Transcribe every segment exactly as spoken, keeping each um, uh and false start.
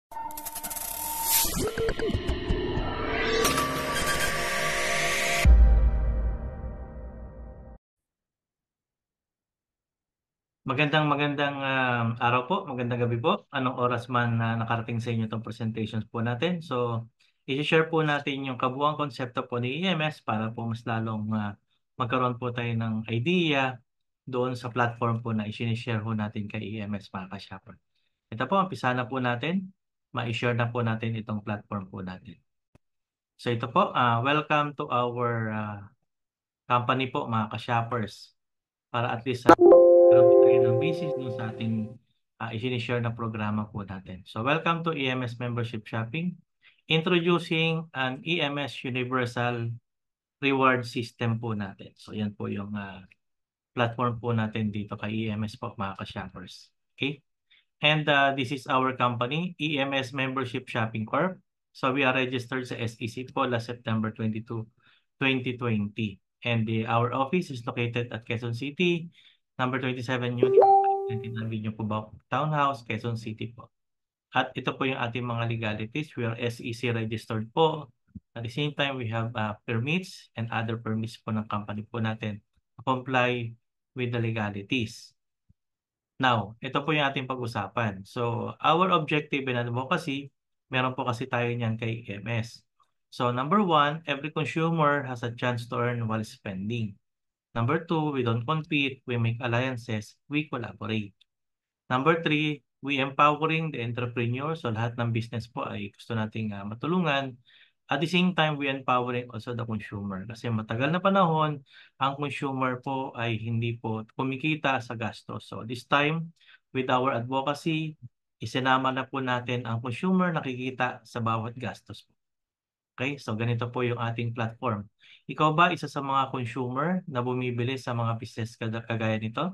Magandang magandang um, araw po, magandang gabi po. Anong oras man na nakarating sa inyo itong presentations po natin. So, i-share po natin yung kabuuang konsepto po ni E M S para po mas lalong uh, magkaroon po tayo ng idea doon sa platform po na i-share po natin kay E M S mga ka-shopper. Ito po, umpisa na po natin. Ma-share na po natin itong platform po natin. So ito po, uh, welcome to our uh, company po mga ka-shoppers. Para at least uh, meron po tayo ng basis dun sa ating uh, i-share na programa po natin. So welcome to E M S Membership Shopping. Introducing an E M S Universal Reward System po natin. So yan po yung uh, platform po natin dito kay E M S po mga ka-shoppers. Okay? And uh, this is our company, E M S Membership Shopping Corp. So we are registered sa S E C po last September twenty-second, twenty twenty. And the, our office is located at Quezon City, number twenty-seven Unit, twenty-nine Vinyo Cubao Townhouse, Quezon City po. At ito po yung ating mga legalities. We are S E C registered po. At the same time, we have uh, permits and other permits po ng company po natin to comply with the legalities. Now, ito po yung ating pag-usapan. So, our objective in advocacy, meron po kasi tayo niyan kay E M S. So, number one, every consumer has a chance to earn while spending. Number two, we don't compete, we make alliances, we collaborate. Number three, we empowering the entrepreneur. So, lahat ng business po ay gusto nating uh, matulungan. At the same time, we empowering also the consumer. Kasi matagal na panahon, ang consumer po ay hindi po kumikita sa gastos. So this time, with our advocacy, isinama na po natin ang consumer nakikita sa bawat gastos po. Okay? So ganito po yung ating platform. Ikaw ba isa sa mga consumer na bumibili sa mga business kagaya nito?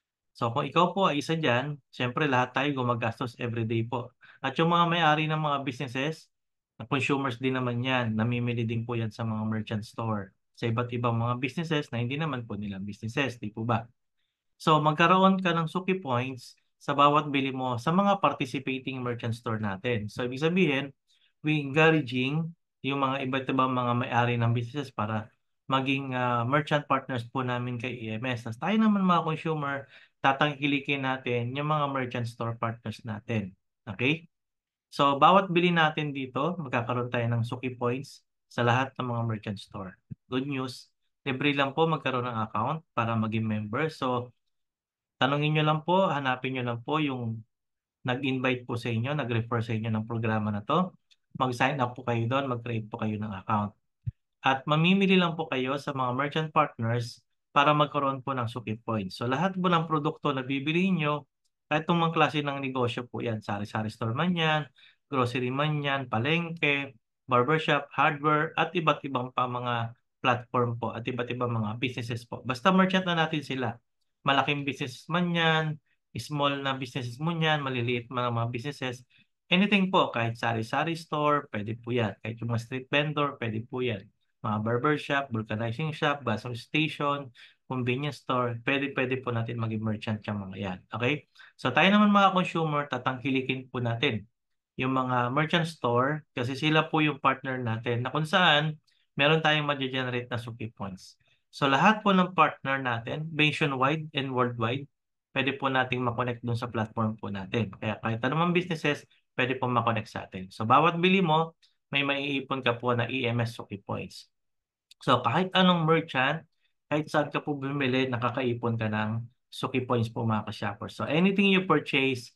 So kung ikaw po ay isa dyan, syempre lahat tayo gumagastos everyday po. At yung mga may-ari ng mga businesses, consumers din naman yan, namimili din po yan sa mga merchant store, sa iba't ibang mga businesses na hindi naman po nilang businesses, di po ba? So magkaroon ka ng Suki Points sa bawat bili mo sa mga participating merchant store natin. So ibig sabihin, we encouraging yung mga iba't ibang mga may-ari ng businesses para maging uh, merchant partners po namin kay E M S. Tapos tayo naman mga consumer, tatangkilikin natin yung mga merchant store partners natin. Okay? So, bawat bili natin dito, magkakaroon tayo ng Suki Points sa lahat ng mga merchant store. Good news, libre lang po magkaroon ng account para maging member. So, tanungin nyo lang po, hanapin nyo lang po yung nag-invite po sa inyo, nag-refer sa inyo ng programa na to. Mag-sign up po kayo doon, mag-create po kayo ng account. At mamimili lang po kayo sa mga merchant partners para magkaroon po ng Suki Points. So lahat po ng produkto na bibili nyo, kahit mga klase ng negosyo po yan, sari-sari store man yan, grocery man yan, palengke, barbershop, hardware, at iba't ibang pa mga platform po at iba't ibang mga businesses po. Basta merchant na natin sila. Malaking business man yan, small na businesses mo yan, maliliit man ang mga businesses, anything po, kahit sari-sari store, pwede po yan. Kahit yung mga street vendor, pwede po yan. Mga barbershop, vulcanizing shop, gas station, convenience store, pwede-pwede po natin maging merchant yung mga yan. Okay? So tayo naman mga consumer, tatangkilikin po natin yung mga merchant store kasi sila po yung partner natin na kung saan meron tayong ma-generate na Suki Points. So lahat po ng partner natin, nationwide and worldwide, pwede po nating makonect dun sa platform po natin. Kaya kahit anumang businesses, pwede po makonect sa atin. So bawat bili mo, may maiipon ka po na E M S Suki Points. So kahit anong merchant, kahit saan ka po bumili, nakakaipon ka ng Suki Points po mga ka-shoppers. So anything you purchase,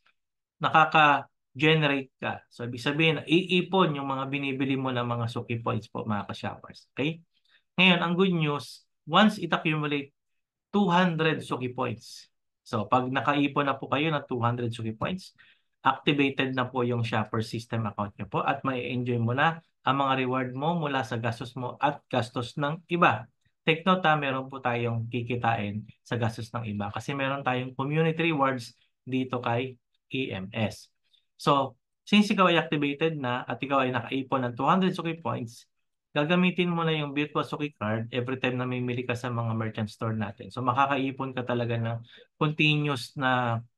nakaka-generate ka. So ibig sabihin, iipon yung mga binibili mo ng mga Suki Points po mga ka-shoppers. Okay? Ngayon, ang good news, once it accumulate two hundred Suki Points. So, pag nakaipon na po kayo ng two hundred Suki Points, activated na po yung shopper system account nyo po at may enjoy mo na ang mga reward mo mula sa gastos mo at gastos ng iba. Take note ha, meron po tayong kikitain sa gastos ng iba kasi meron tayong community rewards dito kay E M S. So, since ikaw ay activated na at ikaw ay nakaipon ng two hundred Suki Points, gagamitin mo na yung Virtual Suki Card every time na mamimili ka sa mga merchant store natin. So makakaipon ka talaga ng continuous na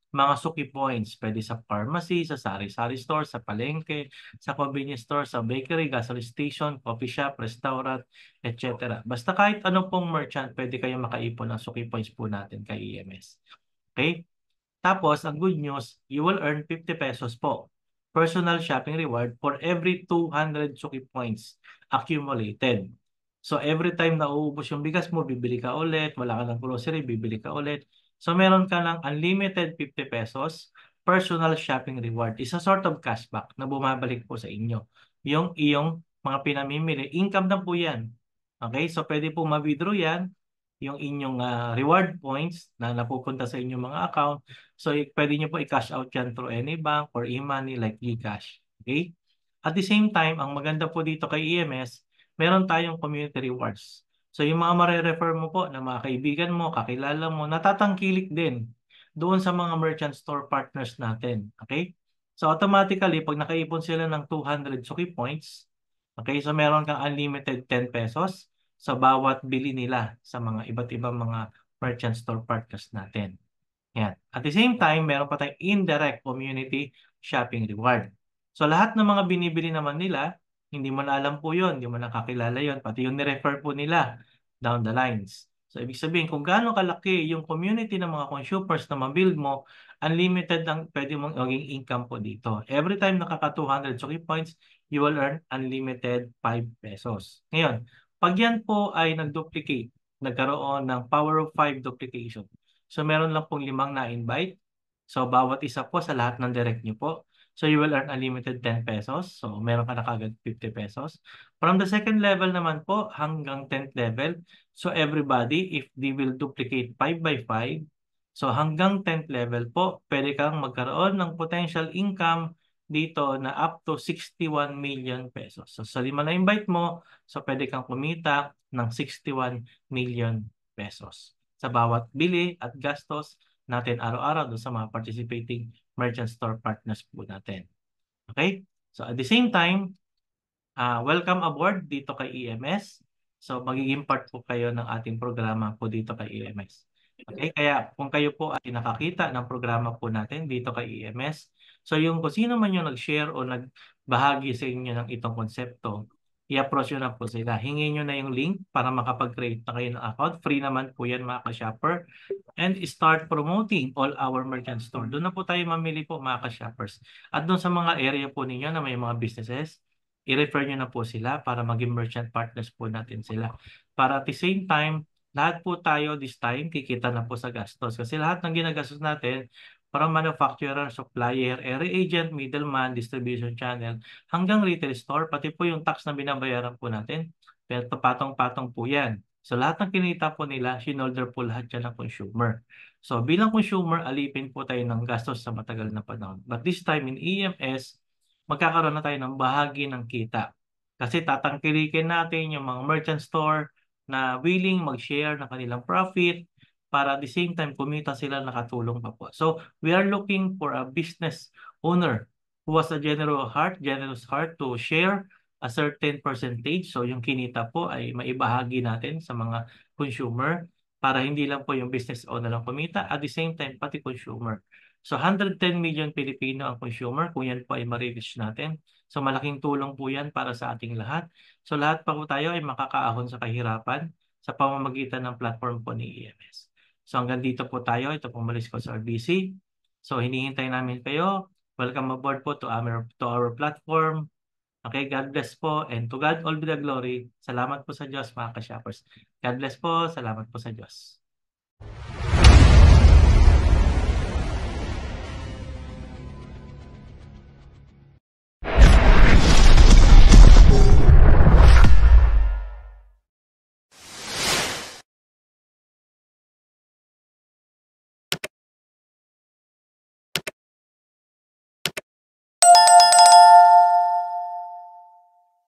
mga suki points. Pwede sa pharmacy, sa sari-sari store, sa palengke, sa convenience store, sa bakery, gasoline station, coffee shop, restaurant, et cetera. Basta kahit anong pong merchant, pwede kayong makaipon ng suki points po natin kay E M S. Okay? Tapos, ang good news, you will earn fifty pesos po. Personal shopping reward for every two hundred Suki points accumulated. So, every time na uubos yung bigas mo, bibili ka ulit, wala ka ng grocery, bibili ka ulit. So, meron ka ng unlimited fifty pesos personal shopping reward. It's a sort of cashback na bumabalik po sa inyo. Yung iyong mga pinamimili, income na po yan. Okay? So, pwede po ma-withdraw yan yung inyong uh, reward points na napupunta sa inyong mga account. So, pwede nyo po i-cash out yan through any bank or e-money like GCash. Okay? At the same time, ang maganda po dito kay E M S, meron tayong community rewards. So, yung mga mare-refer mo po na mga kaibigan mo, kakilala mo, natatangkilik din doon sa mga merchant store partners natin. Okay? So, automatically, pag nakaipon sila ng two hundred Suki points, okay, so meron kang unlimited ten pesos sa bawat bili nila sa mga iba't ibang mga merchant store partners natin. Yan. At the same time, meron pa tayong indirect community shopping reward. So lahat ng mga binibili naman nila, hindi mo na alam po yun, hindi mo nakakilala yun, pati yung nirefer po nila down the lines. So ibig sabihin, kung gaano kalaki yung community ng mga consumers na mabuild mo, unlimited ang pwede mong maging income po dito. Every time nakaka two hundred Suki points, you will earn unlimited five pesos. Ngayon, pag yan po ay nag-duplicate, nagkaroon ng power of five duplication. So, meron lang pong limang na-invite. So, bawat isa po sa lahat ng direct nyo po. So, you will earn unlimited ten pesos. So, meron ka na kagad fifty pesos. From the second level naman po hanggang tenth level. So, everybody, if they will duplicate five by five, so hanggang tenth level po, pwede kang magkaroon ng potential income dito na up to sixty-one million pesos. So, sa lima na invite mo, so pwede kang kumita ng sixty-one million pesos sa bawat bili at gastos natin araw-araw doon sa mga participating merchant store partners po natin. Okay? So at the same time, uh, welcome aboard dito kay E M S. So magiging part po kayo ng ating programa po dito kay E M S. Okay? Kaya kung kayo po ay nakakita ng programa po natin dito kay E M S, so yung kung sino man yung nag-share o nagbahagi sa inyo ng itong konsepto, i-approach nyo na po sila. Hingin nyo na yung link para makapag-create na kayo ng account. Free naman po yan mga ka-shopper. And start promoting all our merchant store. Doon na po tayo mamili po mga ka-shoppers. At doon sa mga area po ninyo na may mga businesses, i-refer nyo na po sila para maging merchant partners po natin sila. Para at the same time, lahat po tayo this time kikita na po sa gastos. Kasi lahat ng ginagastos natin, from manufacturer, supplier, area agent, middleman, distribution channel, hanggang retail store, pati po yung tax na binabayaran po natin, pero patong-patong po yan. So lahat ng kinita po nila, sinolder po lahat yan ng consumer. So bilang consumer, alipin po tayo ng gastos sa matagal na panahon. But this time in E M S, magkakaroon na tayo ng bahagi ng kita. Kasi tatangkilikin natin yung mga merchant store na willing mag-share ng kanilang profit, para at the same time kumita sila, nakatulong pa po. So we are looking for a business owner who has a generous heart, generous heart to share a certain percentage. So yung kinita po ay maibahagi natin sa mga consumer para hindi lang po yung business owner lang kumita, at the same time pati consumer. So one hundred ten million Pilipino ang consumer kung yan po ay ma-reach natin. So malaking tulong po yan para sa ating lahat. So lahat pa po tayo ay makakaahon sa kahirapan sa pamamagitan ng platform po ni E M S. So hanggang dito po tayo. Ito po malis ko sa R B C. So hinihintay namin kayo. Welcome aboard po to our, to our platform. Okay, God bless po. And to God all be the glory. Salamat po sa Diyos mga ka-shoppers. God bless po. Salamat po sa Diyos.